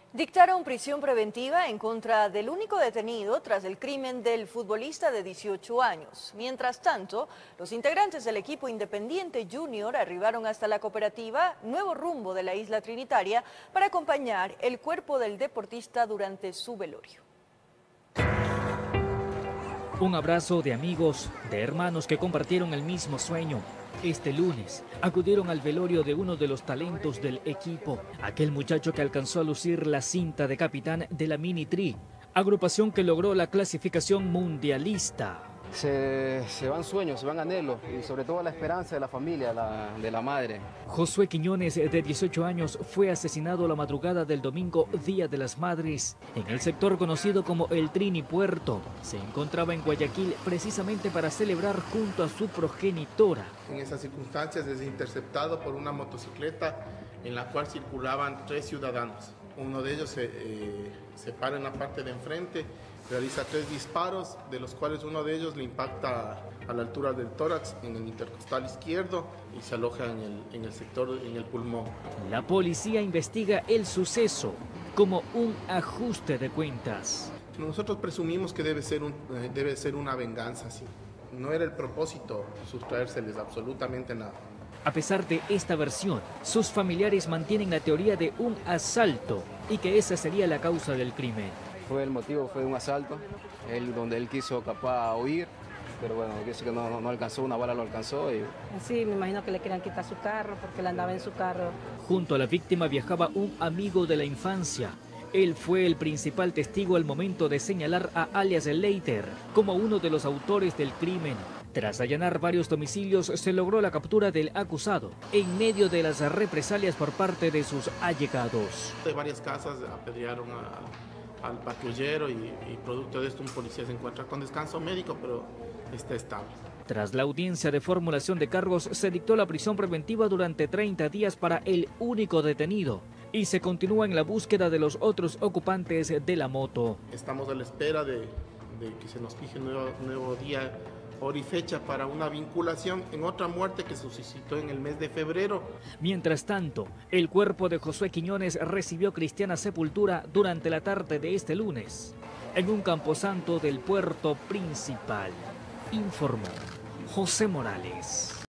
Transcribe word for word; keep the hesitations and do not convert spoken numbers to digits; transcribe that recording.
Dictaron prisión preventiva en contra del único detenido tras el crimen del futbolista de dieciocho años. Mientras tanto, los integrantes del equipo Independiente Junior arribaron hasta la cooperativa Nuevo Rumbo de la Isla Trinitaria para acompañar el cuerpo del deportista durante su velorio. Un abrazo de amigos, de hermanos que compartieron el mismo sueño. Este lunes acudieron al velorio de uno de los talentos del equipo, aquel muchacho que alcanzó a lucir la cinta de capitán de la Mini Tri, agrupación que logró la clasificación mundialista. Se, se van sueños, se van anhelos y sobre todo la esperanza de la familia, la, de la madre. Josué Quiñones, de dieciocho años, fue asesinado la madrugada del domingo, Día de las Madres, en el sector conocido como el Trini Puerto. Se encontraba en Guayaquil precisamente para celebrar junto a su progenitora. En esas circunstancias es interceptado por una motocicleta en la cual circulaban tres ciudadanos. Uno de ellos se, eh, se para en la parte de enfrente, realiza tres disparos, de los cuales uno de ellos le impacta a la altura del tórax, en el intercostal izquierdo, y se aloja en el, en el sector, en el pulmón. La policía investiga el suceso como un ajuste de cuentas. Nosotros presumimos que debe ser, un, debe ser una venganza, sí. No era el propósito sustraérseles absolutamente nada. A pesar de esta versión, sus familiares mantienen la teoría de un asalto y que esa sería la causa del crimen. Fue el motivo, fue un asalto, él, donde él quiso capaz huir, pero bueno, dice que no, no alcanzó, una bala lo alcanzó. Y... Sí, me imagino que le querían quitar su carro porque él andaba en su carro. Junto a la víctima viajaba un amigo de la infancia. Él fue el principal testigo al momento de señalar a alias Leiter como uno de los autores del crimen. Tras allanar varios domicilios, se logró la captura del acusado en medio de las represalias por parte de sus allegados. De varias casas apedrearon a, al patrullero y, y producto de esto un policía se encuentra con descanso médico, pero está estable. Tras la audiencia de formulación de cargos, se dictó la prisión preventiva durante treinta días para el único detenido y se continúa en la búsqueda de los otros ocupantes de la moto. Estamos a la espera de, de que se nos fije un nuevo, nuevo día, hora y fecha para una vinculación en otra muerte que se suscitó en el mes de febrero. Mientras tanto, el cuerpo de Josué Quiñones recibió cristiana sepultura durante la tarde de este lunes en un camposanto del puerto principal, informó José Morales.